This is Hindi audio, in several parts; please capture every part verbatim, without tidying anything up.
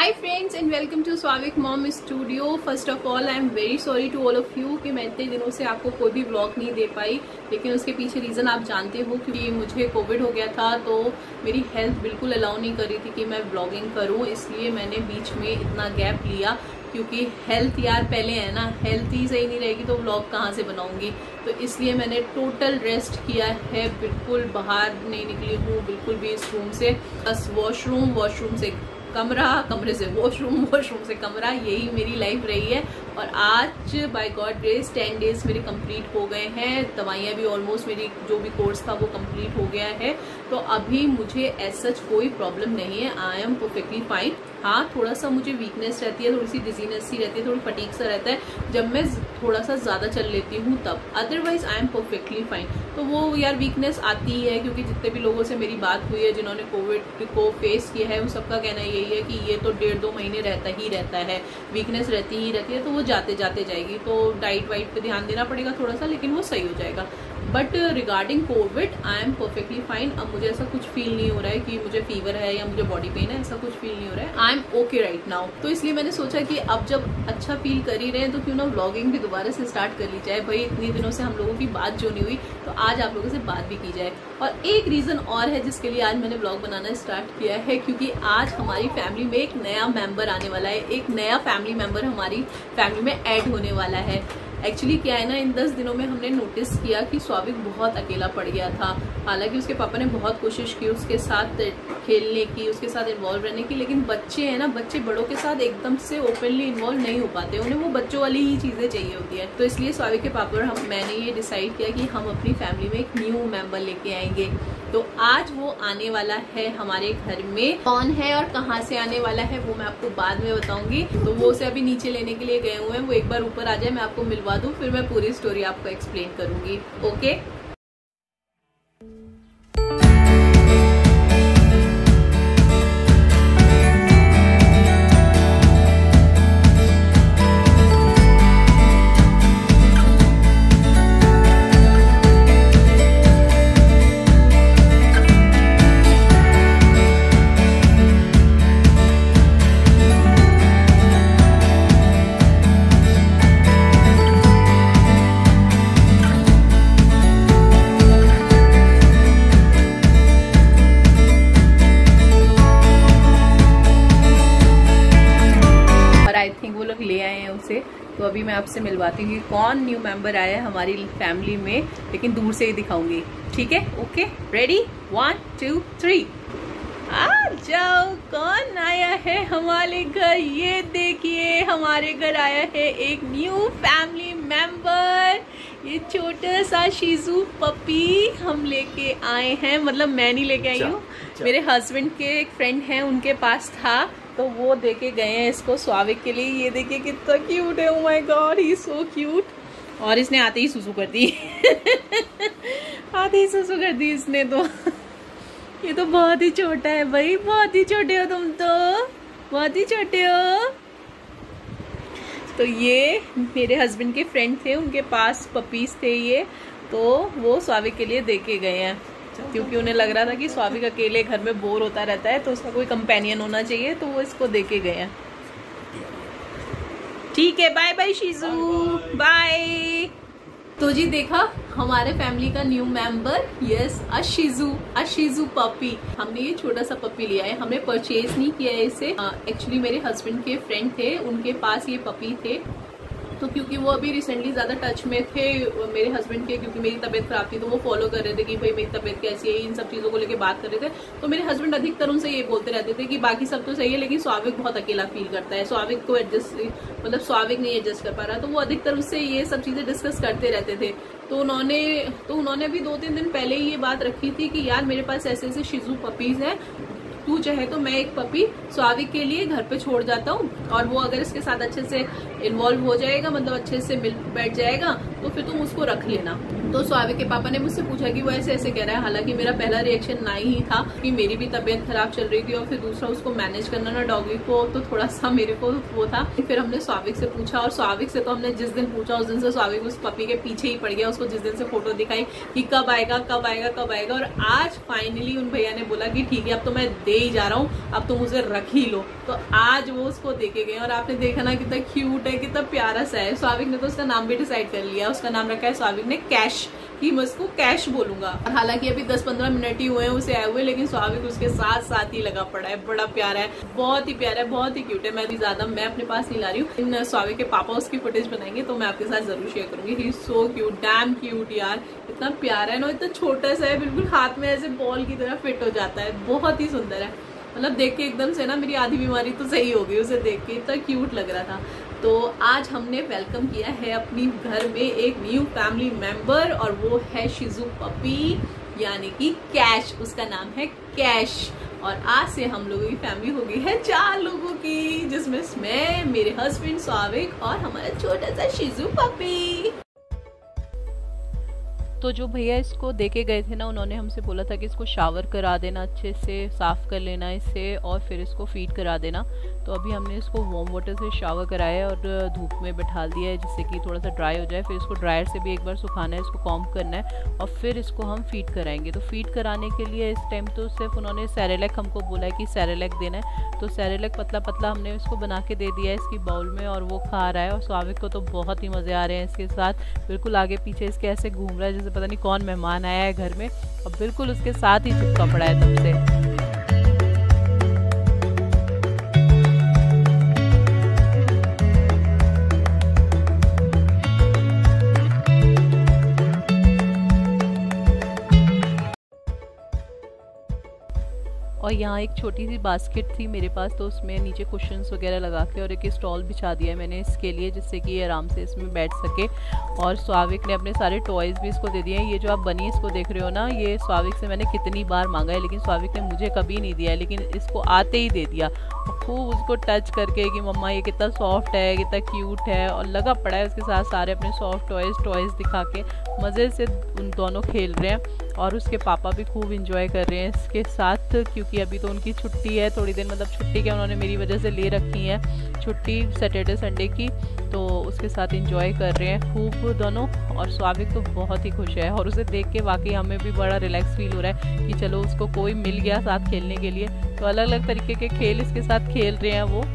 High friends and welcome to Swavik mom studio. First of all I am very sorry to all of you कि मैं इतने दिनों से आपको कोई भी व्लॉग नहीं दे पाई, लेकिन उसके पीछे रीज़न आप जानते हो क्योंकि मुझे कोविड हो गया था तो मेरी हेल्थ बिल्कुल अलाउ नहीं कर रही थी कि मैं व्लॉगिंग करूं, इसलिए मैंने बीच में इतना गैप लिया क्योंकि हेल्थ यार पहले है ना, हेल्थ ही सही नहीं रहेगी तो व्लॉग कहाँ से बनाऊंगी। तो इसलिए मैंने टोटल रेस्ट किया है, बिल्कुल बाहर नहीं निकली हूँ बिल्कुल भी इस रूम से, बस वॉशरूम, वॉशरूम से कमरा, कमरे से वॉशरूम, वॉशरूम से कमरा, यही मेरी लाइफ रही है। और आज by God grace ten days मेरे कंप्लीट हो गए हैं, दवाइयाँ भी ऑलमोस्ट, मेरी जो भी कोर्स था वो कंप्लीट हो गया है, तो अभी मुझे ऐसा कोई प्रॉब्लम नहीं है, आई एम परफेक्टली फाइन। हाँ, थोड़ा सा मुझे वीकनेस रहती है, थोड़ी सी डिजीनेस सी रहती है, थोड़ी फटीक सा रहता है जब मैं थोड़ा सा ज़्यादा चल लेती हूँ तब, otherwise I am perfectly fine. तो वो यार वीकनेस आती ही है क्योंकि जितने भी लोगों से मेरी बात हुई है जिन्होंने कोविड को फेस किया है, उन सबका कहना यही है कि ये तो डेढ़ दो महीने रहता ही रहता है, वीकनेस रहती ही रहती है, तो वो जाते जाते जाएगी। तो डाइट वाइट पे ध्यान देना पड़ेगा थोड़ा सा, लेकिन वो सही हो जाएगा। But regarding Covid I am perfectly fine. अब मुझे ऐसा कुछ फील नहीं हो रहा है कि मुझे फीवर है या मुझे बॉडी पेन है, ऐसा कुछ फील नहीं हो रहा है, I am okay right now. तो इसलिए मैंने सोचा कि अब जब अच्छा फील कर ही रहे हैं तो क्यों ना व्लॉगिंग भी दोबारा से स्टार्ट कर ली जाए। भाई इतनी दिनों से हम लोगों की बात जो नहीं हुई, तो आज आप लोगों से बात भी की जाए। और एक रीजन और है जिसके लिए आज मैंने व्लॉग बनाना स्टार्ट किया है, क्योंकि आज हमारी फैमिली में एक नया मेंबर आने वाला है, एक नया फैमिली मेंबर हमारी फैमिली में ऐड होने वाला है। एक्चुअली क्या है ना, इन दस दिनों में हमने नोटिस किया कि स्वाविक बहुत अकेला पड़ गया था। हालांकि उसके पापा ने बहुत कोशिश की उसके साथ खेलने की, उसके साथ इन्वॉल्व रहने की, लेकिन बच्चे हैं ना, बच्चे बड़ों के साथ एकदम से ओपनली इन्वॉल्व नहीं हो पाते, उन्हें वो बच्चों वाली ही चीज़ें चाहिए होती है। तो इसलिए स्वाविक के पापा और हम मैंने ये डिसाइड किया कि हम अपनी फैमिली में एक न्यू मेंबर लेके आएंगे। तो आज वो आने वाला है हमारे घर में। कौन है और कहाँ से आने वाला है वो मैं आपको बाद में बताऊंगी। तो वो उसे अभी नीचे लेने के लिए गए हुए हैं, वो एक बार ऊपर आ जाए, मैं आपको मिलवा दूं, फिर मैं पूरी स्टोरी आपको एक्सप्लेन करूंगी। ओके ले आए हैं उसे। तो अभी मैं आपसे मिलवाती हूँ कि कौन न्यू मेंबर आया है हमारी फैमिली में, लेकिन दूर से ही दिखाऊंगी, ठीक है? Okay, ready, one two three, आ जाओ। कौन आया है हमारे घर? ये देखिए, हमारे घर आया है एक न्यू फैमिली मेंबर, ये छोटा सा शिजू पपी हम लेके आए हैं। मतलब मैं नहीं लेके आई हूँ, मेरे हस्बैंड के एक फ्रेंड हैं उनके पास था, तो वो देके गए हैं इसको स्वाविक के लिए। ये देखिए कितना क्यूट है, oh my God, he is so cute. और इसने आते ही सुसु कर दी आते ही सुसु कर दी इसने तो ये तो बहुत ही छोटा है भाई, बहुत ही छोटे हो तुम तो, बहुत ही छोटे हो। तो ये मेरे हस्बैंड के फ्रेंड थे, उनके पास पपीज थे ये, तो वो स्वाविक के लिए देके गए हैं क्योंकि उन्हें लग रहा था कि स्वाविक अकेले घर में बोर होता रहता है तो उसका कोई कंपेनियन होना चाहिए, तो वो इसको देके गए हैं। ठीक है, बाय बाय शिजू, बाय। तो जी देखा, हमारे फैमिली का new member, yes, Ashiju, Ashiju puppy. हमने ये छोटा सा पपी लिया है, हमने परचेज नहीं किया है इसे। एक्चुअली मेरे हस्बैंड के फ्रेंड थे, उनके पास ये पपी थे, तो क्योंकि वो अभी रिसेंटली ज़्यादा टच में थे मेरे हस्बैंड के, क्योंकि मेरी तबीयत खराब थी तो वो फॉलो कर रहे थे कि भाई मेरी तबीयत कैसी है, इन सब चीज़ों को लेके बात कर रहे थे। तो मेरे हस्बैंड अधिकतर उनसे ये बोलते रहते थे कि बाकी सब तो सही है लेकिन स्वाविक बहुत अकेला फील करता है, स्वाविक को एडजस्ट, मतलब स्वाविक नहीं एडजस्ट कर पा रहा, तो वो अधिकतर उससे ये सब चीज़ें डिस्कस करते रहते थे। तो उन्होंने तो उन्होंने अभी दो तीन दिन पहले ही ये बात रखी थी कि यार मेरे पास ऐसे ऐसे शिजू पपीज़ हैं, तू चाहे तो मैं एक पपी स्वाविक के लिए घर पे छोड़ जाता हूँ, और वो अगर इसके साथ अच्छे से इन्वॉल्व हो जाएगा, मतलब अच्छे से मिल बैठ जाएगा, तो फिर तुम उसको रख लेना। तो स्वाविक के पापा ने मुझसे पूछा कि वो ऐसे ऐसे कह रहा है। हालांकि मेरा पहला रिएक्शन ना ही था कि मेरी भी तबीयत खराब चल रही थी और फिर दूसरा उसको मैनेज करना ना डॉगी को, तो थोड़ा सा मेरे को वो था। फिर हमने स्वाविक से पूछा और स्वाविक से तो हमने जिस दिन पूछा उस दिन से स्वाविक उस पपी के पीछे ही पड़ गया। उसको जिस दिन से फोटो दिखाई कि कब आएगा कब आएगा कब आएगा, और आज फाइनली उन भैया ने बोला कि ठीक है अब तो मैं दे ही जा रहा हूँ, अब तुम उसे रख ही लो। तो आज वो उसको देके गए और आपने देखा ना कितना क्यूट है, कितना प्यारा सा है। स्वाविक ने तो उसका नाम भी डिसाइड कर लिया, उसका नाम रखा है स्वाविक ने कैश, कि मैं उसको कैश बोलूंगा। हालांकि अभी दस पंद्रह मिनट ही हुए हैं उसे आए हुए, लेकिन स्वाविक उसके साथ साथ ही लगा पड़ा है। बड़ा प्यारा है, बहुत ही प्यारा है, बहुत ही क्यूट है। मैं भी ज्यादा मैं अपने पास नहीं ला रही हूँ, इन स्वाविक के पापा उसकी फुटेज बनाएंगे तो मैं आपके साथ जरूर शेयर करूंगी। He is so cute, damn cute यार, इतना प्यारा है ना, इतना छोटा सा है, बिल्कुल हाथ में ऐसे बॉल की तरह फिट हो जाता है, बहुत ही सुंदर है। मतलब देख के एकदम से ना मेरी आधी बीमारी तो सही हो गई उसे देख के, इतना क्यूट लग रहा था। तो आज हमने वेलकम किया है अपनी घर में एक न्यू फैमिली मेंबर, और वो है शिजू पपी, यानी कि कैश, उसका नाम है कैश। और आज से हम लोगों की फैमिली हो गई है चार लोगों की, जिसमें मैं, मेरे हस्बैंड स्वाविक और हमारा छोटा सा शिजू पपी। तो जो भैया इसको देके गए थे ना, उन्होंने हमसे बोला था कि इसको शावर करा देना, अच्छे से साफ़ कर लेना इसे, और फिर इसको फीड करा देना। तो अभी हमने इसको वार्म वाटर से शावर कराया और धूप में बैठा दिया है जिससे कि थोड़ा सा ड्राई हो जाए। फिर इसको ड्रायर से भी एक बार सुखाना है, इसको कॉम्ब करना है और फिर इसको हम फीड कराएंगे। तो फीड कराने के लिए इस टाइम तो सिर्फ उन्होंने सेरेलैक हमको बोला है कि सेरेलैक देना है। तो सेरेलैक पतला पतला हमने इसको बना के दे दिया है इसकी बाउल में, और वो खा रहा है। और स्वाविक को तो बहुत ही मज़े आ रहे हैं इसके साथ, बिल्कुल आगे पीछे इसके ऐसे घूम रहा है जैसे पता नहीं कौन मेहमान आया है घर में, और बिल्कुल उसके साथ ही चिपका पड़ा है तब से। और यहाँ एक छोटी सी बास्केट थी मेरे पास, तो उसमें नीचे कुशन्स वगैरह लगा के और एक स्टॉल बिछा दिया है मैंने इसके लिए, जिससे कि ये आराम से इसमें बैठ सके। और स्वाविक ने अपने सारे टॉयज़ भी इसको दे दिए हैं। ये जो आप बनी इसको देख रहे हो ना, ये स्वाविक से मैंने कितनी बार मांगा है, लेकिन स्वाविक ने मुझे कभी नहीं दिया है, लेकिन इसको आते ही दे दिया। खूब उसको टच करके कि मम्मा ये कितना सॉफ्ट है, कितना क्यूट है, और लगा पड़ा है उसके साथ सारे अपने सॉफ्ट टॉयज़ टॉयज़ दिखा के मज़े से उन दोनों खेल रहे हैं। और उसके पापा भी खूब इंजॉय कर रहे हैं इसके साथ, क्योंकि अभी तो उनकी छुट्टी है थोड़ी देर, मतलब छुट्टी क्या उन्होंने मेरी वजह से ले रखी है छुट्टी सैटरडे संडे की, तो उसके साथ इंजॉय कर रहे हैं खूब दोनों। और स्वाविक तो बहुत ही खुश है, और उसे देख के वाकई हमें भी बड़ा रिलैक्स फील हो रहा है कि चलो उसको कोई मिल गया साथ खेलने के लिए। तो अलग अलग तरीके के खेल इसके साथ खेल रहे हैं वो।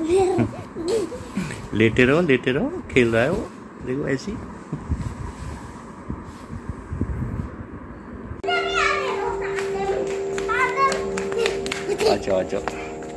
लेटे रहो लेटे रहो, खेल रहा है वो, देखो ऐसी। आजा आजा।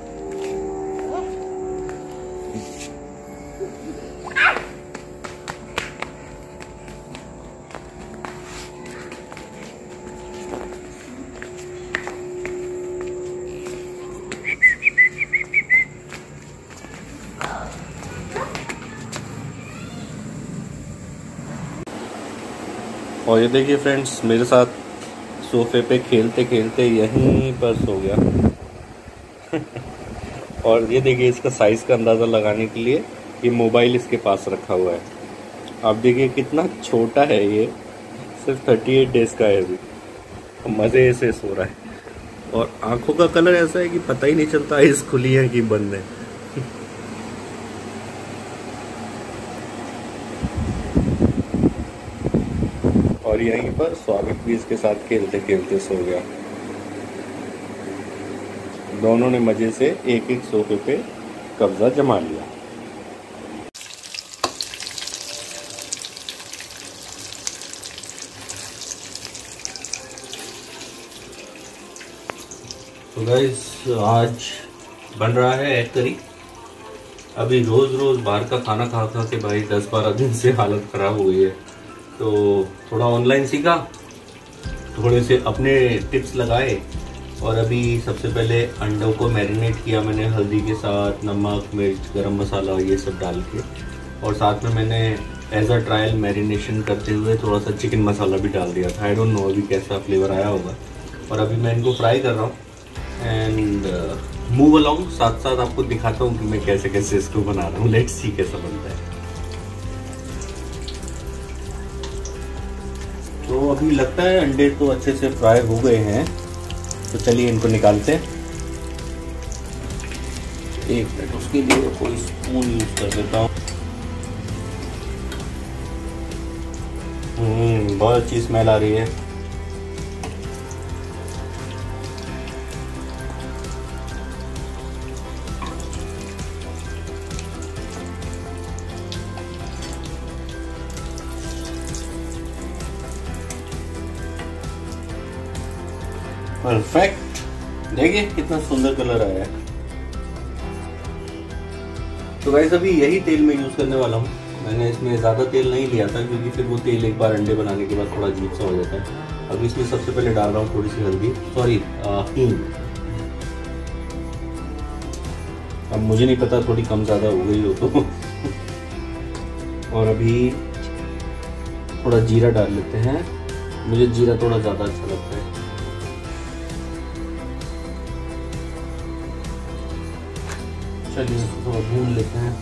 और ये देखिए फ्रेंड्स, मेरे साथ सोफे पे खेलते खेलते यहीं पर सो गया। और ये देखिए, इसका साइज़ का अंदाज़ा लगाने के लिए ये मोबाइल इसके पास रखा हुआ है। आप देखिए कितना छोटा है ये, सिर्फ अड़तीस डेज़ का है अभी, मज़े से सो रहा है। और आंखों का कलर ऐसा है कि पता ही नहीं चलता आइज़ खुली है कि बंद है। और यहीं पर स्वागत भी इसके साथ खेलते खेलते सो गया। दोनों ने मजे से एक एक सोफे पे कब्जा जमा लिया। तो गाइस, आज बन रहा है एग करी। अभी रोज रोज बाहर का खाना खा खा के भाई दस बारह दिन से हालत खराब हो गई है। तो थोड़ा ऑनलाइन सीखा, थोड़े से अपने टिप्स लगाए, और अभी सबसे पहले अंडों को मैरिनेट किया मैंने हल्दी के साथ, नमक, मिर्च, गरम मसाला ये सब डाल के। और साथ में मैंने एज अ ट्रायल मैरिनेशन करते हुए थोड़ा सा चिकन मसाला भी डाल दिया था। आई डोंट नो अभी कैसा फ्लेवर आया होगा। और अभी मैं इनको फ्राई कर रहा हूँ एंड मूव अलोंग, साथ साथ आपको दिखाता हूँ कि मैं कैसे कैसे इसको बना रहा हूँ। लेट्स सी कैसा बनता है। तो अभी लगता है अंडे तो अच्छे से फ्राई हो गए हैं, तो चलिए इनको निकालते हैं। एक मिनट, उसके लिए कोई स्पून यूज कर देता हूँ। हम्म बहुत अच्छी स्मेल आ रही है। परफेक्ट, देखिए कितना सुंदर कलर आया है। तो गाइस, अभी यही तेल मैं यूज करने वाला हूँ। मैंने इसमें ज़्यादा तेल नहीं लिया था क्योंकि फिर वो तेल एक बार अंडे बनाने के बाद थोड़ा अजीब सा हो जाता है। अभी इसमें सबसे पहले डाल रहा हूँ थोड़ी सी हल्दी, सॉरी हींग। अब मुझे नहीं पता, थोड़ी कम ज़्यादा हो गई हो तो। और अभी थोड़ा जीरा डाल लेते हैं, मुझे जीरा थोड़ा ज़्यादा अच्छा लगता है। चलिए इसको थोड़ा भून लेते हैं।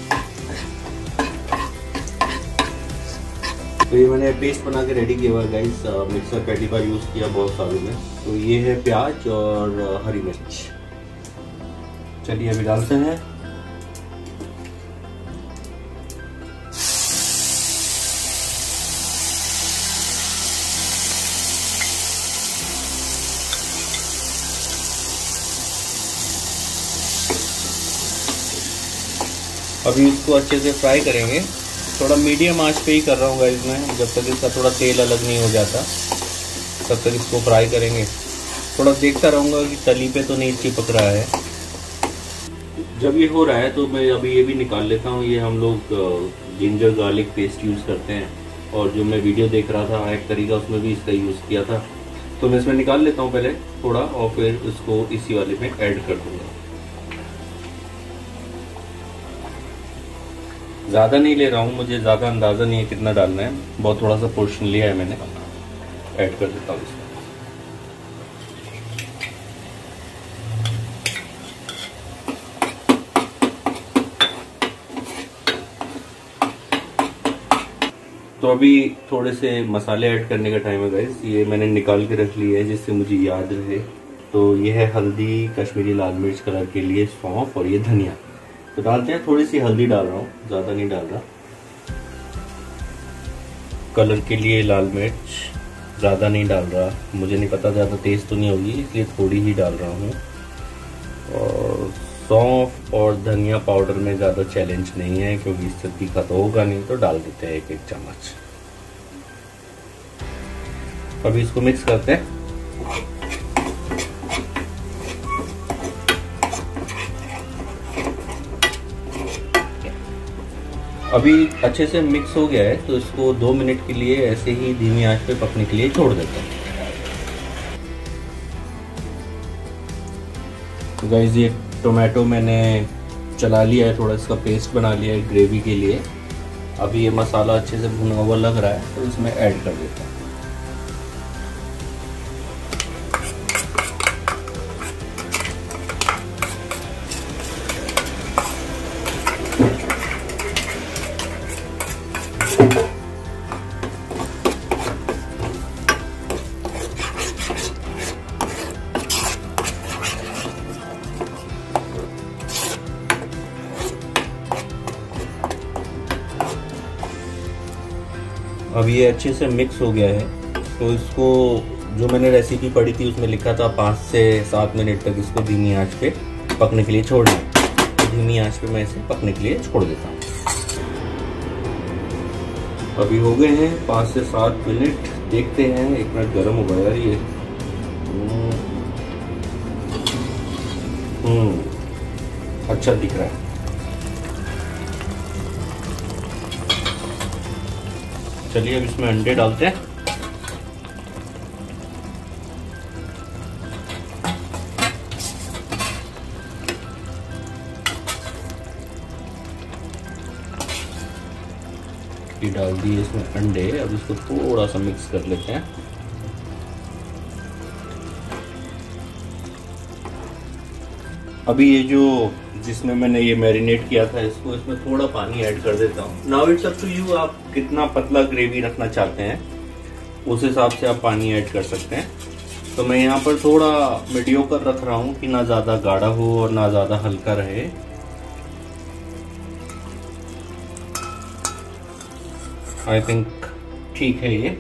तो ये मैंने पेस्ट बना के रेडी किया हुआ है गाइस। मिक्सर पैटी का यूज़ किया बहुत सालों में। तो ये है प्याज और हरी मिर्च। चलिए अभी डालते हैं। अभी इसको अच्छे से फ्राई करेंगे। थोड़ा मीडियम आंच पे ही कर रहा हूँ गाइस मैं, जब तक इसका थोड़ा तेल अलग नहीं हो जाता तब तक इसको फ्राई करेंगे। थोड़ा देखता रहूँगा कि तली पे तो नहीं चिपक रहा है। जब ये हो रहा है तो मैं अभी ये भी निकाल लेता हूँ। ये हम लोग जिंजर गार्लिक पेस्ट यूज़ करते हैं, और जो मैं वीडियो देख रहा था एक तरीका, उसमें भी इसका यूज़ किया था। तो मैं इसमें निकाल लेता हूँ पहले थोड़ा, और फिर इसको इसी वाले में ऐड कर दूँगा। ज़्यादा नहीं ले रहा हूँ, मुझे ज़्यादा अंदाज़ा नहीं है कितना डालना है। बहुत थोड़ा सा पोर्शन लिया है मैंने, ऐड कर देता हूँ इसमें। तो अभी थोड़े से मसाले ऐड करने का टाइम है गाइस। ये मैंने निकाल के रख लिया है जिससे मुझे याद रहे। तो ये है हल्दी, कश्मीरी लाल मिर्च कलर के लिए सौंफ, और ये धनिया। तो डालते हैं, थोड़ी सी हल्दी डाल रहा हूँ, ज़्यादा नहीं डाल रहा। कलर के लिए लाल मिर्च ज़्यादा नहीं डाल रहा, मुझे नहीं पता ज़्यादा तेज़ तो नहीं होगी इसलिए थोड़ी ही डाल रहा हूँ। और सौंफ और धनिया पाउडर में ज़्यादा चैलेंज नहीं है, क्योंकि इससे तीखा तो होगा नहीं, तो डाल देते हैं एक एक चम्मच। अभी इसको मिक्स करते हैं। अभी अच्छे से मिक्स हो गया है, तो इसको दो मिनट के लिए ऐसे ही धीमी आंच पे पकने के लिए छोड़ देते हैं। तो गाइस ये टोमेटो मैंने चला लिया है, थोड़ा इसका पेस्ट बना लिया है ग्रेवी के लिए। अभी ये मसाला अच्छे से भुना हुआ लग रहा है, तो इसमें ऐड कर देता हूँ। अब ये अच्छे से मिक्स हो गया है, तो इसको जो मैंने रेसिपी पढ़ी थी उसमें लिखा था पाँच से सात मिनट तक इसको धीमी आंच पे पकने के लिए छोड़ना है। तो धीमी आंच पे मैं इसे पकने के लिए छोड़ देता हूँ। अभी हो गए हैं पाँच से सात मिनट, देखते हैं। एक मिनट गर्म होगा यार ये। हम्म अच्छा दिख रहा है। चलिए अब इसमें अंडे डालते हैं। ये डाल दिए इसमें अंडे। अब इसको थोड़ा सा मिक्स कर लेते हैं। अभी ये जो जिसमें मैंने ये मैरिनेट किया था इसको, इसमें थोड़ा पानी ऐड कर देता हूँ। Now it's up to you, आप कितना पतला ग्रेवी रखना चाहते हैं उस हिसाब से आप पानी ऐड कर सकते हैं। तो मैं यहाँ पर थोड़ा मीडियोकर रख रहा हूँ कि ना ज़्यादा गाढ़ा हो और ना ज़्यादा हल्का रहे। आई थिंक ठीक है ये।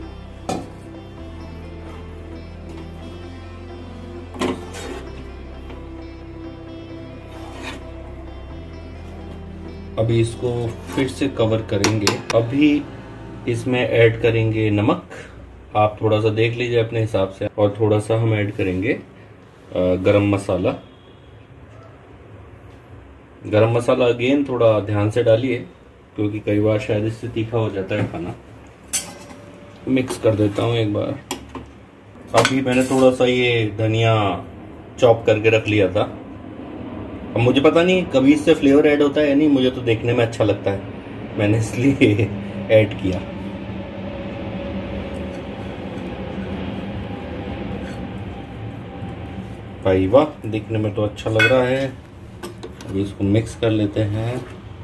अभी इसको फिर से कवर करेंगे। अभी इसमें ऐड करेंगे नमक। आप थोड़ा सा देख लीजिए अपने हिसाब से, और थोड़ा सा हम ऐड करेंगे गरम मसाला। गरम मसाला अगेन थोड़ा ध्यान से डालिए, क्योंकि कई बार शायद इससे तीखा हो जाता है खाना। मिक्स कर देता हूँ एक बार। अभी मैंने थोड़ा सा ये धनिया चॉप करके रख लिया था। अब मुझे पता नहीं कभी इससे फ्लेवर ऐड होता है या नहीं, मुझे तो देखने में अच्छा लगता है, मैंने इसलिए ऐड किया। भाई वाह, देखने में तो अच्छा लग रहा है। अभी इसको मिक्स कर लेते हैं।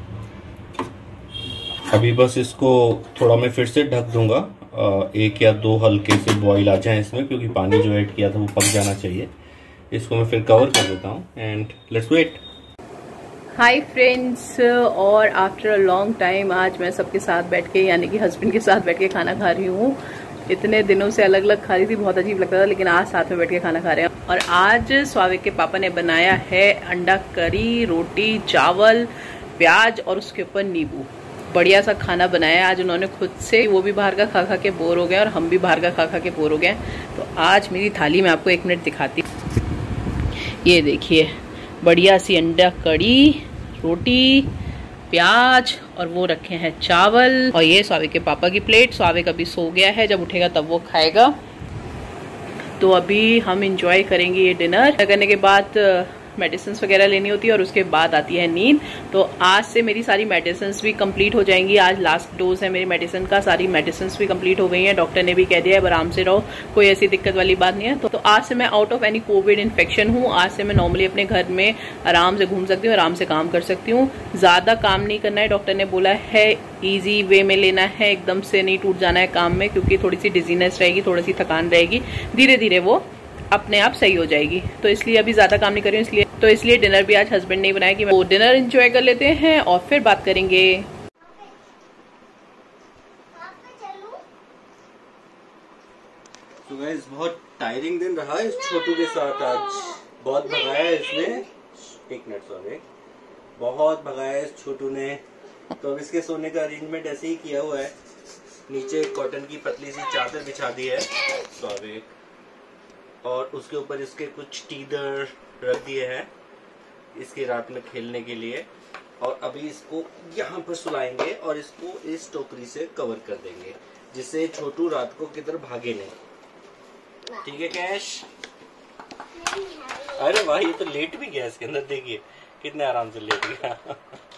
अभी बस इसको थोड़ा मैं फिर से ढक दूंगा, एक या दो हल्के से बॉईल आ जाए इसमें, क्योंकि पानी जो ऐड किया था वो पक जाना चाहिए। इसको मैं फिर कवर कर देता हूँ and let's wait. Hi friends, और आफ्टर अ लॉन्ग टाइम आज मैं सबके साथ बैठ के, यानी कि हस्बैंड के साथ बैठ के खाना खा रही हूँ। इतने दिनों से अलग अलग खा रही थी, बहुत अजीब लगता था, लेकिन आज साथ में बैठ के खाना खा रहे हैं। और आज स्वाविक के पापा ने बनाया है अंडा करी, रोटी, चावल, प्याज और उसके ऊपर नींबू। बढ़िया सा खाना बनाया आज उन्होंने खुद से। वो भी बाहर का खा खा के बोर हो गए और हम भी बाहर का खा खा के बोर हो गए। तो आज मेरी थाली में आपको एक मिनट दिखाती। ये देखिए, बढ़िया सी अंडा कड़ी, रोटी, प्याज और वो रखे हैं चावल। और ये स्वाविक के पापा की प्लेट। स्वाविक अभी सो गया है, जब उठेगा तब वो खाएगा। तो अभी हम इंजॉय करेंगे ये डिनर। करने के बाद मेडिसिन वगैरह लेनी होती है और उसके बाद आती है नींद। तो आज से मेरी सारी मेडिसिन भी कंप्लीट हो जाएंगी। आज लास्ट डोज है मेरी मेडिसिन का, सारी मेडिसिन भी कंप्लीट हो गई हैं। डॉक्टर ने भी कह दिया है आराम से रहो, कोई ऐसी दिक्कत वाली बात नहीं है। तो, तो आज से मैं out of any Covid infection हूँ। आज से मैं नॉर्मली अपने घर में आराम से घूम सकती हूँ, आराम से काम कर सकती हूँ। ज्यादा काम नहीं करना है, डॉक्टर ने बोला है ईजी वे में लेना है, एकदम से नहीं टूट जाना है काम में, क्योंकि थोड़ी सी डिजीनेस रहेगी, थोड़ी सी थकान रहेगी, धीरे धीरे वो अपने आप सही हो जाएगी। तो इसलिए अभी ज्यादा काम नहीं कर रही हूँ, इसलिए तो इसलिए डिनर भी आज हस्बैंड ने बनाया कि वो डिनर एंजॉय कर लेते हैं और फिर बात करेंगे। तो गाइस बहुत टायरिंग दिन रहा इस छोटू के साथ। आज बहुत भगाया इसने, टेक मिनट सॉरी, बहुत भगाया इस छोटू ने। तो अब इसके सोने का अरेंजमेंट ऐसे ही किया हुआ है, नीचे कॉटन की पतली सी चादर बिछा दी है सॉरी, और उसके ऊपर इसके कुछ टीदर रख दिए हैं इसकी रात में खेलने के लिए। और अभी इसको यहाँ पर सुलाएंगे और इसको इस टोकरी से कवर कर देंगे जिससे छोटू रात को किधर भागे नहीं। ठीक है कैश? अरे वाह, ये तो लेट भी गया इसके अंदर, देखिए कितने आराम से लेट गया।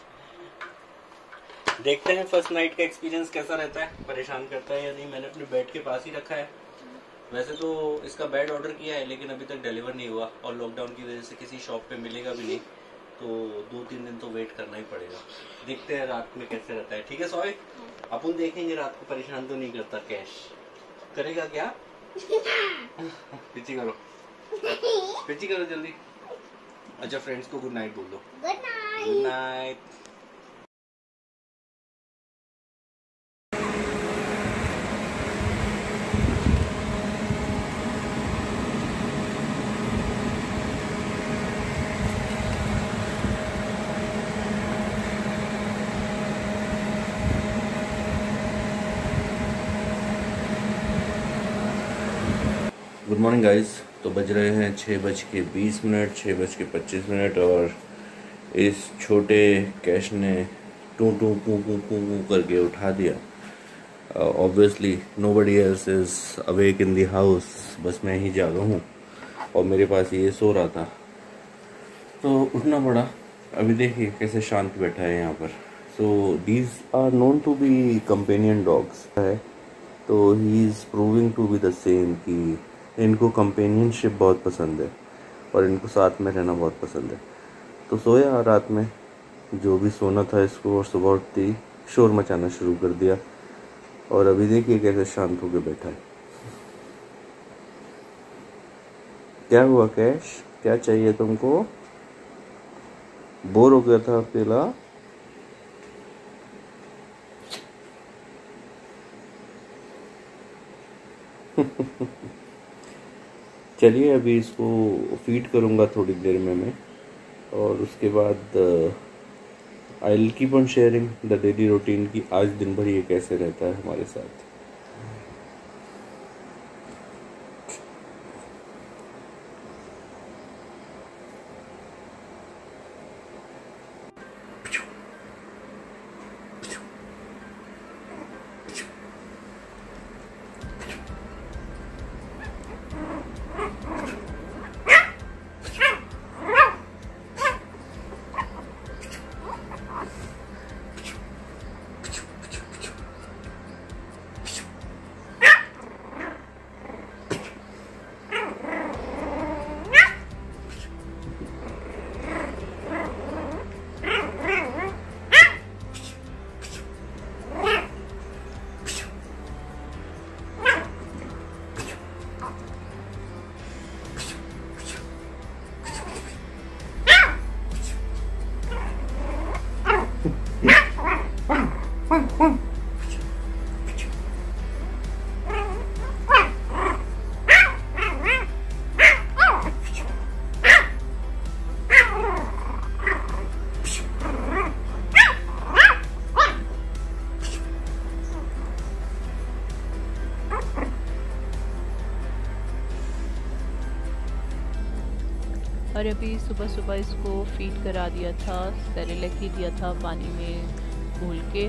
देखते हैं फर्स्ट नाइट का एक्सपीरियंस कैसा रहता है, परेशान करता है या नहीं। मैंने अपने बेड के पास ही रखा है। वैसे तो इसका बेड ऑर्डर किया है लेकिन अभी तक डिलीवर नहीं हुआ और लॉकडाउन की वजह से किसी शॉप पे मिलेगा भी नहीं, तो दो तीन दिन तो वेट करना ही पड़ेगा। देखते हैं रात में कैसे रहता है। ठीक है सॉरी, अपन देखेंगे रात को परेशान तो नहीं करता। कैश करेगा क्या? पिची करो, पिची करो जल्दी। अच्छा फ्रेंड्स को गुड नाइट बोल दो। Good night. Good night. Good morning guys. तो बज रहे हैं छः बज के बीस मिनट छः बज के पच्चीस मिनट और इस छोटे कैश ने टू टू पू पू पू पू करके उठा दिया। Obviously nobody else is awake in the house, बस मैं ही जागा हूँ और मेरे पास ये सो रहा था तो उठना पड़ा। अभी देखिए कैसे शांत बैठा है यहाँ पर। So these are known to be companion dogs है, तो he is proving to be the same कि इनको कंपेनियनशिप बहुत पसंद है और इनको साथ में रहना बहुत पसंद है। तो सोया रात में जो भी सोना था इसको, और सुबह उठते ही शोर मचाना शुरू कर दिया और अभी देखिए कैसे शांत होकर बैठा है। क्या हुआ कैश, क्या चाहिए तुमको? बोर हो गया था अकेला? चलिए अभी इसको फीड करूँगा थोड़ी देर में मैं, और उसके बाद I will keep on sharing the daily routine की आज दिन भर ये कैसे रहता है हमारे साथ। और अभी सुबह सुबह इसको फीड करा दिया था, सेरेलैक ही दिया था पानी में घोल के,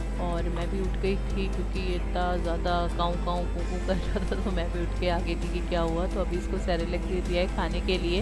और मैं भी उठ गई थी क्योंकि ये इतना ज़्यादा काऊ काऊ कू कू कर रहा था, तो मैं भी उठ के आ गई थी कि क्या हुआ। तो अभी इसको सेरेलैक दे दिया है खाने के लिए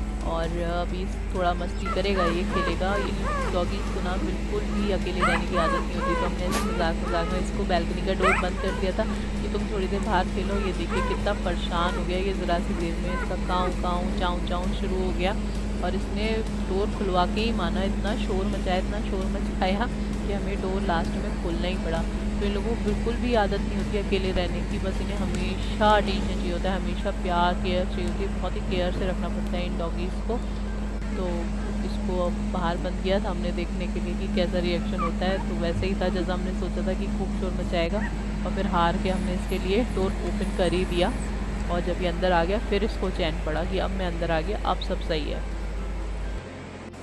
और अभी थोड़ा मस्ती करेगा, ये खेलेगा। इन डॉगीज़ को ना बिल्कुल भी अकेले रहने की आदत नहीं होती, तो हमने मजाक मजाक में इसको बैल्कनी का डोर बंद कर दिया था कि तुम थोड़ी देर बाहर खेलो। ये देखिए कितना परेशान हो गया, ये ज़रा सी देर में इसका काऊ काऊ चाऊ चाऊ शुरू हो गया और इसने डोर खुलवा के ही माना, इतना शोर मचाया इतना शोर मचाया कि हमें डोर लास्ट में खोलना ही पड़ा। तो इन लोगों को बिल्कुल भी आदत नहीं होती अकेले रहने की, बस इन्हें हमेशा अटेंशन चाहिए होता है, हमेशा प्यार केयर चाहिए होती है, बहुत ही केयर से रखना पड़ता है इन डॉगीज़ को। तो इसको अब बाहर बंद किया था हमने देखने के लिए कि कैसा रिएक्शन होता है। तो वैसे ही था जैसा हमने सोचा था कि खूब शोर मचाएगा, और फिर हार के हमने इसके लिए डोर ओपन कर ही दिया। और जब ये अंदर आ गया फिर इसको चैन पड़ा कि अब मैं अंदर आ गया, अब सब सही है।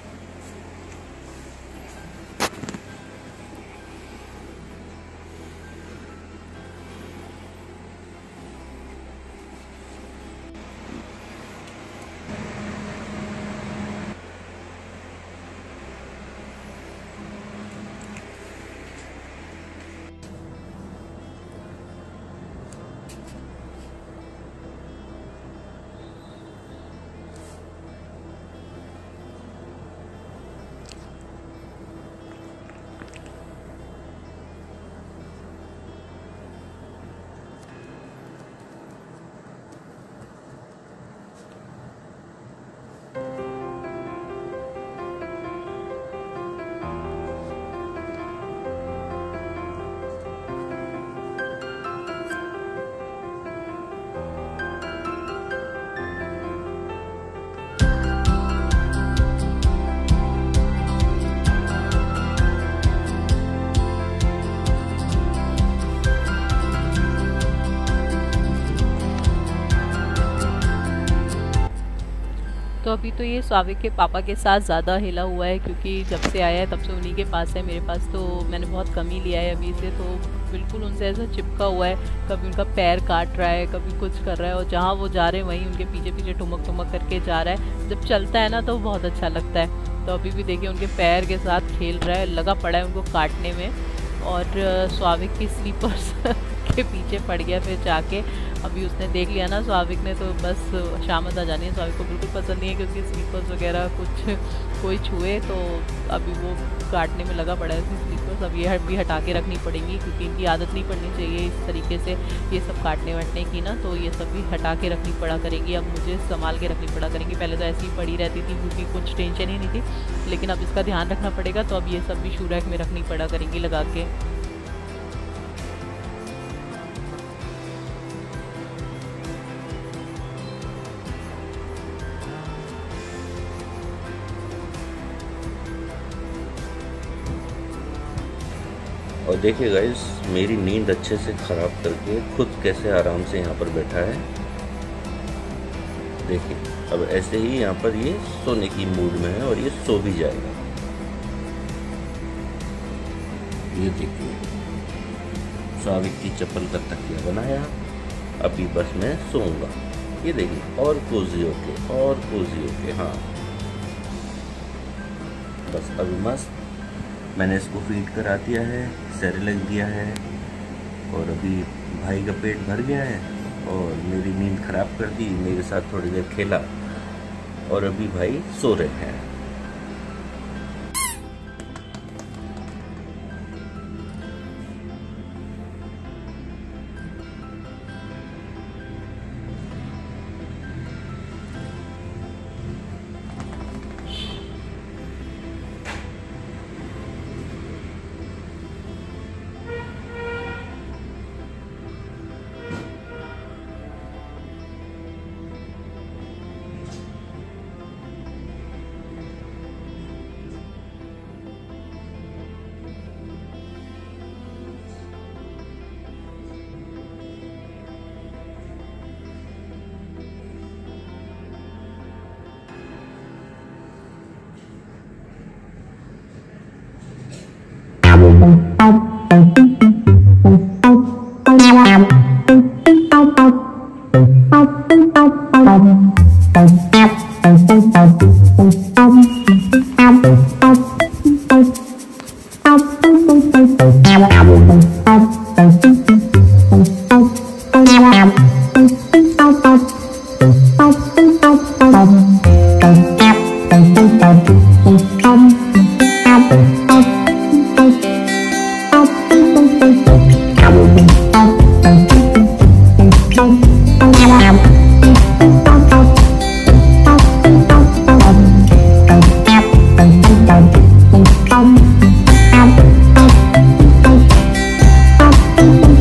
तो अभी तो ये स्वाविक के पापा के साथ ज़्यादा हिला हुआ है, क्योंकि जब से आया है तब से उन्हीं के पास है। मेरे पास तो मैंने बहुत कम ही लिया है अभी से, तो बिल्कुल उनसे ऐसा चिपका हुआ है। कभी उनका पैर काट रहा है, कभी कुछ कर रहा है, और जहाँ वो जा रहे हैं वहीं उनके पीछे पीछे ठुमक ठुमक करके जा रहा है। जब चलता है ना तो बहुत अच्छा लगता है। तो अभी भी देखिए उनके पैर के साथ खेल रहा है, लगा पड़ा है उनको काटने में। और स्वाविक की स्लीपर्स के पीछे पड़ गया फिर जाके। अभी उसने देख लिया ना स्वाविक ने, तो बस शामत आ जानी है। स्वाविक को बिल्कुल पसंद नहीं है कि उसकी स्लीपर्स वगैरह कुछ कोई छुए, तो अभी वो काटने में लगा पड़ा है उसकी स्लीपर्स। अब ये हट भी हटा के रखनी पड़ेंगी, क्योंकि इनकी आदत नहीं पड़नी चाहिए इस तरीके से ये सब काटने वाटने की ना, तो ये सब भी हटा के रखनी पड़ा करेंगी। अब मुझे संभाल के रखनी पड़ा करेंगी। पहले तो ऐसी ही पड़ी रहती थी क्योंकि कुछ टेंशन ही नहीं थी, लेकिन अब इसका ध्यान रखना पड़ेगा, तो अब ये सब भी शू रैक में रखनी पड़ा करेंगी लगा के। और देखिए गाइस, मेरी नींद अच्छे से ख़राब करके खुद कैसे आराम से यहाँ पर बैठा है। देखिए अब ऐसे ही यहाँ पर ये सोने की मूड में है और ये सो भी जाएगा। ये देखिए स्वाविक की चप्पल का तकिया बनाया, अभी बस मैं सोऊंगा। ये देखिए और कोजी होके और कोजी होके, हाँ बस अभी मस्त। मैंने इसको फीड करा दिया है, सेरेलैक दिया है, और अभी भाई का पेट भर गया है और मेरी नींद ख़राब कर दी। मेरे साथ थोड़ी देर खेला और अभी भाई सो रहे हैं। Thank you.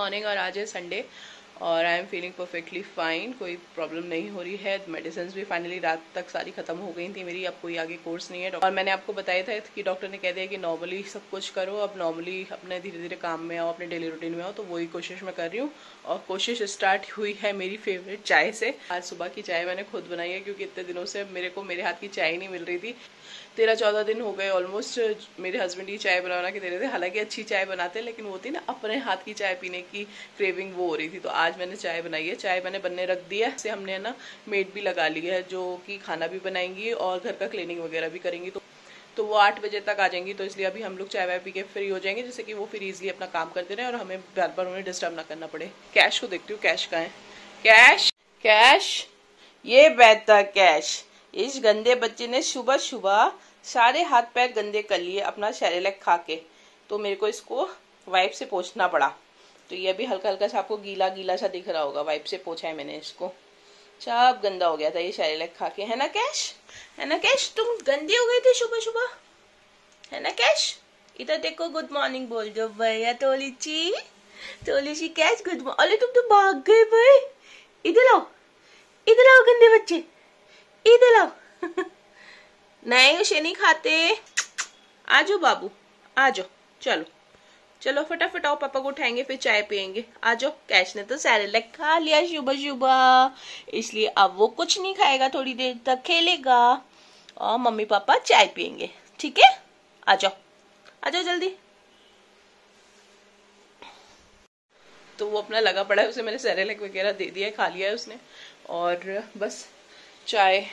मॉर्निंग और आज है संडे और I am feeling perfectly fine, कोई प्रॉब्लम नहीं हो रही है। मेडिसिन भी फाइनली रात तक सारी खत्म हो गई थी मेरी, अब कोई आगे कोर्स नहीं है। और मैंने आपको बताया था कि डॉक्टर ने कह दिया कि नॉर्मली सब कुछ करो, अब नॉर्मली अपने धीरे धीरे काम में आओ, अपने डेली रूटीन में आओ, तो वही कोशिश मैं कर रही हूँ। और कोशिश स्टार्ट हुई है मेरी फेवरेट चाय से। आज सुबह की चाय मैंने खुद बनाई है क्योंकि इतने दिनों से मेरे को मेरे हाथ की चाय नहीं मिल रही थी। तेरह चौदह दिन हो गए ऑलमोस्ट मेरे हस्बैंड ही चाय बनाना के दे रहे थे, हालांकि अच्छी चाय बनाते हैं लेकिन वो थी ना अपने हाथ की चाय पीने की क्रेविंग वो हो रही थी। तो आज मैंने चाय बनाई है, चाय मैंने बनने रख दी है। इससे हमने ना मेड भी लगा ली है जो कि खाना भी बनाएंगी और घर का क्लीनिंग वगैरह भी करेंगी। तो तो वो आठ बजे तक आ जाएंगी, तो इसलिए अभी हम लोग चाय वाय पी के फ्री हो जाएंगे जिससे कि वो फिर ईजिली अपना काम करते रहे और हमें बार बार उन्हें डिस्टर्ब ना करना पड़े। कैश को देखती हूँ, कैश कहाँ है? कैश कैश ये बैठता कैश। इस गंदे बच्चे ने सुबह सुबह सारे हाथ पैर गंदे कर लिए अपना सेरेलैक खा के, तो मेरे को इसको वाइप से पोंछना पड़ा। तो ये भी हल्का हल्का सा आपको गीला गीला सा दिख रहा होगा, वाइप से पोंछा है मैंने इसको, सब गंदा हो गया था ये सेरेलैक खा के, है ना कैश? है ना कैश? तुम गंदे हो गए थे सुबह सुबह, है ना कैश? इधर देखो, गुड मॉर्निंग बोल दो भैया। तोली ची तोली ची कैश गुड मॉर्निंग। अरे तुम तो भाग गए भाई, इधर आओ, इधर आओ गंदे बच्चे, इधर आओ। नहीं उसे नहीं खाते, आ जाओ बाबू, आ जाओ, चलो चलो फटाफट आओ, पापा को उठाएंगे फिर चाय पियेंगे। आ जाओ। कैश ने तो सेरेलैक खा लिया सुबह सुबह, इसलिए अब वो कुछ नहीं खाएगा, थोड़ी देर तक खेलेगा और मम्मी पापा चाय पियेंगे, ठीक है? आ जाओ, आ जाओ जल्दी। तो वो अपना लगा पड़ा है, उसे मैंने सेरेलैक वगैरह दे दिया है, खा लिया है उसने। और बस चाय,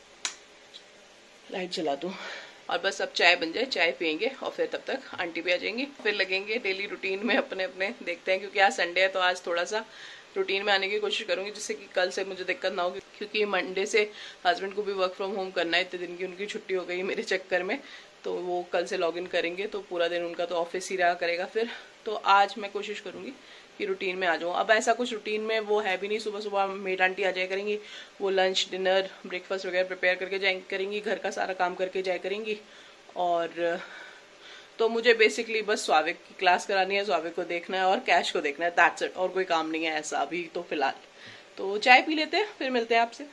लाइट जला दूं और बस अब चाय बन जाए, चाय पियेंगे और फिर तब तक आंटी भी आ जाएंगी, फिर लगेंगे डेली रूटीन में अपने अपने। देखते हैं, क्योंकि आज संडे है तो आज थोड़ा सा रूटीन में आने की कोशिश करूंगी जिससे कि कल से मुझे दिक्कत ना हो, क्योंकि मंडे से हस्बैंड को भी वर्क फ्रॉम होम करना है। इतने दिन की उनकी छुट्टी हो गई मेरे चक्कर में, तो वो कल से लॉग इन करेंगे, तो पूरा दिन उनका तो ऑफिस ही रहा करेगा फिर। तो आज मैं कोशिश करूंगी कि रूटीन में आ जाऊँ। अब ऐसा कुछ रूटीन में वो है भी नहीं, सुबह सुबह मेड आंटी आ जाया करेंगी, वो लंच डिनर ब्रेकफास्ट वगैरह प्रिपेयर करके जाए करेंगी, घर का सारा काम करके जाया करेंगी। और तो मुझे बेसिकली बस स्वाविक की क्लास करानी है, स्वाविक को देखना है और कैश को देखना है, दैट्स इट। और कोई काम नहीं है ऐसा अभी तो फिलहाल। तो चाय पी लेते हैं, फिर मिलते हैं आपसे।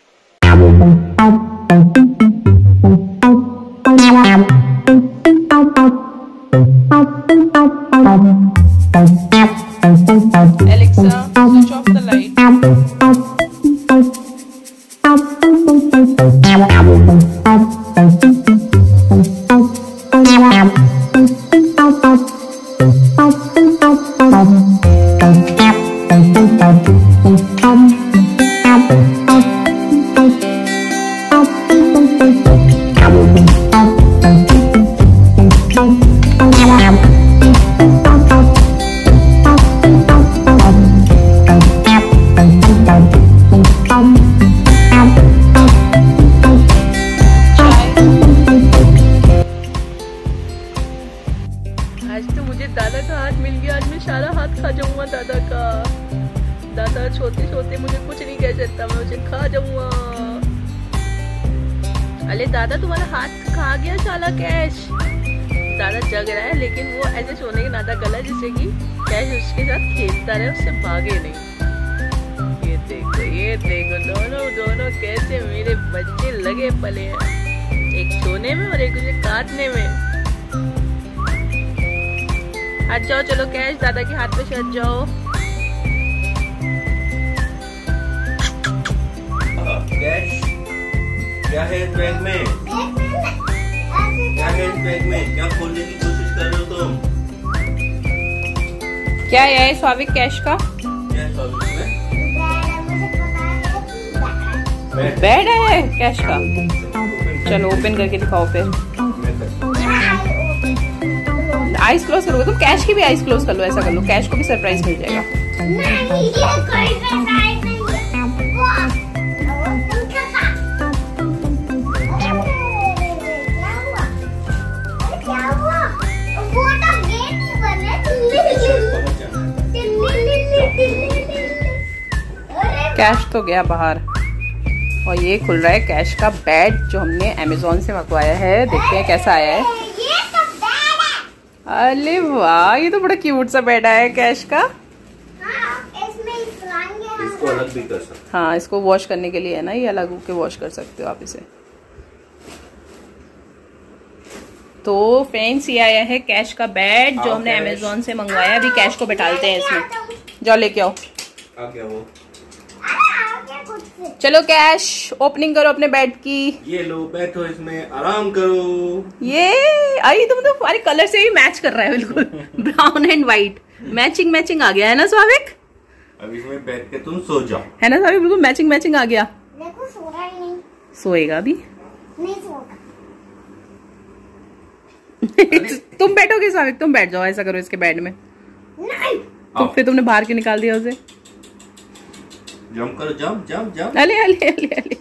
Alexa, switch off the light. आज तो मुझे दादा का हाथ मिल गया, आज मैं सारा हाथ खा जाऊंगा दादा का। दादा छोटे छोटे मुझे कुछ नहीं कह सकता, मैं उसे खा जाऊंगा। अरे दादा तुम्हारा हाथ खा गया साला कैश। दादा जग रहा है लेकिन वो ऐसे सोने के नाटक गला जिससे कि कैश उसके साथ खेलता रहे, उससे भागे नहीं। ये देखो, ये देखो, दोनों दोनों कैसे मेरे बच्चे लगे पले हैं, एक सोने में और एक उसे काटने में। हट जाओ, चलो कैश दादा के हाथ पे से हट जाओ। कैश क्या है इस बैग में? क्या है इस बैग में? क्या खोलने की कोशिश कर रहे हो तुम? क्या है स्वाविक कैश का? क्या है स्वाविक में? बेड है कैश का। चलो ओपन करके दिखाओ फिर। आइस क्लोज करोगे तुम? कैश की भी आइस क्लोज कर लो, ऐसा कर लो, कैश को भी सरप्राइज मिल जाएगा। नहीं, ये कोई सरप्राइज नहीं है। क्या हुआ? वो तो गेट ही बने। कैश तो गया बाहर और ये खुल रहा है कैश का बेड जो हमने अमेज़न से मंगवाया है। देखते हैं कैसा आया है। अरे वाह, ये तो बड़ा क्यूट सा बेड आया है कैश का। इसको अलग भी कर सकते। हाँ, इसको वॉश करने के लिए है ना, ये अलग होके वॉश कर सकते हो आप इसे। तो फ्रेंड्स, ये आया है कैश का बेड जो हमने अमेजोन से मंगवाया। अभी कैश को बैठालते हैं इसमें, जाओ लेके आओ। आ गया वो। चलो कैश, ओपनिंग करो अपने बेड की। ये लो, बैठो इसमें, आराम करो। ये आई तुम तो अरे कलर से भी मैच कर रहा है बिल्कुल। Brown and white matching matching आ गया है ना स्वाभिक। अब इसमें बैठ के तुम सो जाओ, है ना स्वाभिक, बिल्कुल मैचिंग मैचिंग आ गया। देखो सो रहा ही नहीं। सोएगा अभी नहीं सोगा। तुम बैठोगे स्वाभिक, तुम बैठ जाओ, ऐसा करो इसके बेड में। नहीं तो फिर तुमने बाहर क्यों निकाल दिया उसे? जंप करो, जंप जंप जंप। अले अले अले अले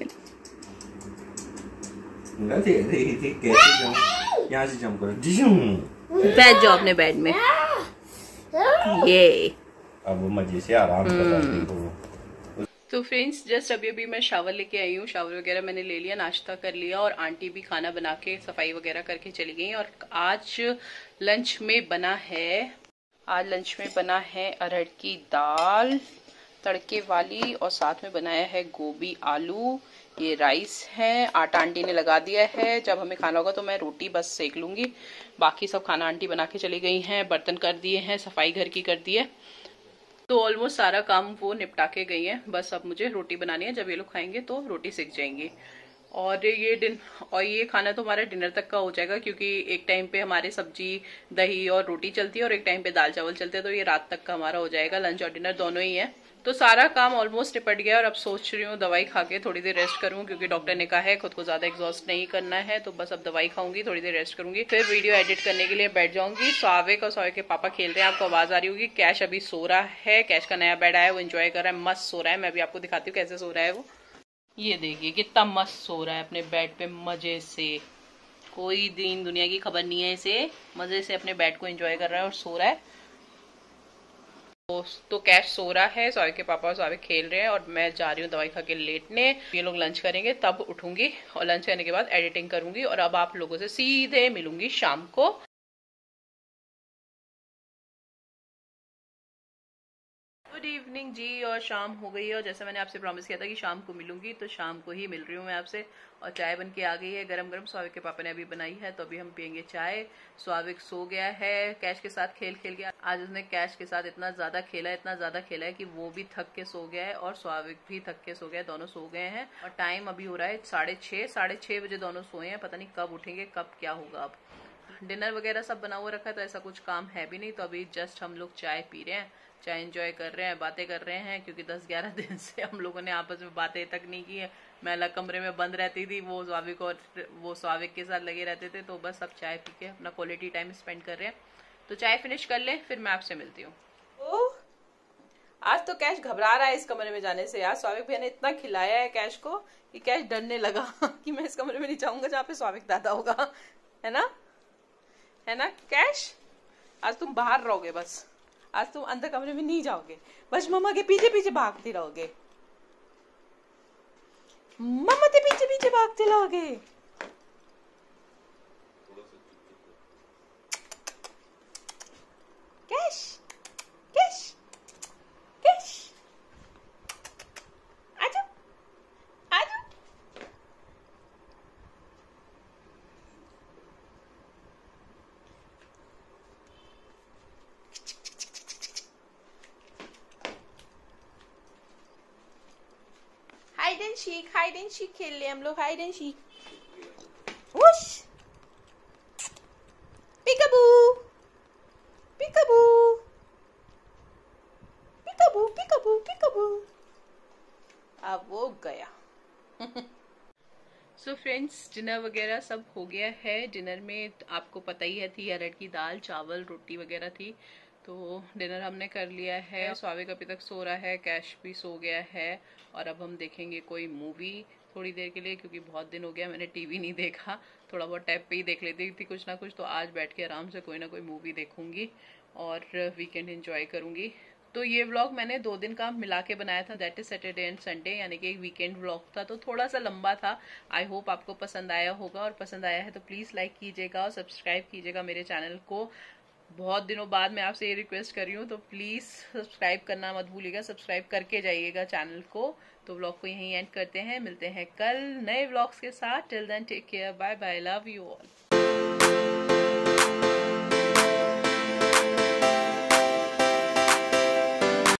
कैसे जंप? यहाँ से जंप करो, बैठ जाओ अपने बेड में। ये अब वो मजे से आराम कर रही हो। तो फ्रेंड्स, जस्ट अभी अभी मैं शावर लेके आई हूँ। शावर वगैरह मैंने ले लिया, नाश्ता कर लिया और आंटी भी खाना बना के सफाई वगैरह करके चली गई। और आज लंच में बना है आज लंच में बना है अरहर की दाल तड़के वाली, और साथ में बनाया है गोभी आलू। ये राइस है, आटा आंटी ने लगा दिया है। जब हमें खाना होगा तो मैं रोटी बस सेक लूंगी। बाकी सब खाना आंटी बना के चली गई हैं, बर्तन कर दिए हैं, सफाई घर की कर दी है। तो ऑलमोस्ट सारा काम वो निपटा के गई है। बस अब मुझे रोटी बनानी है, जब ये लोग खाएंगे तो रोटी सीख जाएंगी। और ये दिन और ये खाना तो हमारा डिनर तक का हो जाएगा, क्योंकि एक टाइम पे हमारे सब्जी दही और रोटी चलती है और एक टाइम पे दाल चावल चलते हैं। तो ये रात तक का हमारा हो जाएगा, लंच और डिनर दोनों ही है। तो सारा काम ऑलमोस्ट निपट गया और अब सोच रही हूँ दवाई खा के थोड़ी देर रेस्ट करूँ, क्योंकि डॉक्टर ने कहा है खुद को ज्यादा एग्जॉस्ट नहीं करना है। तो बस अब दवाई खाऊंगी, थोड़ी देर रेस्ट करूंगी, फिर वीडियो एडिट करने के लिए बैठ जाऊंगी। स्वाविक और स्वाविक के पापा खेल रहे हैं, आपको आवाज आ रही होगी। कैश अभी सो रहा है, कैश का नया बेड आया है, वो एंजॉय कर रहा है, मस्त सो रहा है। मैं भी आपको दिखाती हूँ कैसे सो रहा है वो। ये देखिए कितना मस्त सो रहा है अपने बेड पे मजे से। कोई दिन दुनिया की खबर नहीं है इसे, मजे से अपने बेड को एंजॉय कर रहा है और सो रहा है। तो, तो कैश सो रहा है, स्वाविक के पापा और स्वाविक खेल रहे हैं और मैं जा रही हूँ दवाई खा के लेटने। ये लोग लंच करेंगे तब उठूंगी और लंच करने के बाद एडिटिंग करूंगी। और अब आप लोगों से सीधे मिलूंगी शाम को। गुड इवनिंग जी, और शाम हो गई है और जैसे मैंने आपसे प्रॉमिस किया था कि शाम को मिलूंगी, तो शाम को ही मिल रही हूँ मैं आपसे। और चाय बन के आ गई है गरम गरम, स्वाविक के पापा ने अभी बनाई है, तो अभी हम पियेंगे चाय। स्वाविक सो गया है कैश के साथ खेल खेल के। आज उसने कैश के साथ इतना ज्यादा खेला है इतना ज्यादा खेला है कि वो भी थक के सो गया है और स्वाविक भी थक के सो गया है, दोनों सो गए हैं। और टाइम अभी हो रहा है साढ़े छह साढ़े छह बजे दोनों सोए हैं। पता नहीं कब उठेंगे, कब क्या होगा। अब डिनर वगैरह सब बना हुआ रखा है, तो ऐसा कुछ काम है भी नहीं। तो अभी जस्ट हम लोग चाय पी रहे हैं, चाय एंजॉय कर रहे हैं, बातें कर रहे हैं, क्योंकि दस ग्यारह दिन से हम लोगों ने आपस में बातें तक नहीं की है। मैं अलग कमरे में बंद रहती थी, वो स्वाविक और वो स्वाविक के साथ लगे रहते थे। तो बस अब चाय पी के अपना क्वालिटी टाइम स्पेंड कर रहे हैं। तो चाय फिनिश कर ले, फिर मैं आपसे मिलती हूँ। आज तो कैश घबरा रहा है इस कमरे में जाने से। यार स्वाविक भैया ने इतना खिलाया है कैश को कि कैश डरने लगा कि मैं इस कमरे में नहीं जाऊंगा जहाँ पे स्वाविक दादा होगा। है ना, है ना कैश? आज तुम बाहर रहोगे, बस आज तुम अंदर कमरे में नहीं जाओगे, बस मम्मा के पीछे पीछे भागते रहोगे, मम्मा के पीछे पीछे भागते रहोगे। कैश कैश कैश आजा आजा। Hide and seek hide and seek खेल ले हम लोग, hide and seek. Whoosh peekaboo peekaboo peekaboo peekaboo peekaboo. अब वो गया। सो फ्रेंड्स, डिनर वगैरह सब हो गया है। डिनर में आपको पता ही है थी अरहर की दाल चावल रोटी वगैरह थी। तो डिनर हमने कर लिया है। स्वाविक अभी तक सो रहा है, कैश भी सो गया है। और अब हम देखेंगे कोई मूवी थोड़ी देर के लिए, क्योंकि बहुत दिन हो गया मैंने टीवी नहीं देखा। थोड़ा बहुत टैब पे ही देख लेती थी कुछ ना कुछ। तो आज बैठ के आराम से कोई ना कोई मूवी देखूंगी और वीकेंड एंजॉय करूंगी। तो ये व्लॉग मैंने दो दिन का मिला के बनाया था, that is Saturday and Sunday, यानी कि एक वीकेंड व्लॉग था। तो थोड़ा सा लंबा था। आई होप आपको पसंद आया होगा, और पसंद आया है तो प्लीज लाइक कीजिएगा और सब्सक्राइब कीजिएगा मेरे चैनल को। बहुत दिनों बाद मैं आपसे ये रिक्वेस्ट कर रही हूँ, तो प्लीज सब्सक्राइब करना मत भूलिएगा, सब्सक्राइब करके जाइएगा चैनल को। तो व्लॉग को यहीं एंड करते हैं, मिलते हैं कल नए व्लॉग्स के साथ। Till then take care, bye bye, love you all.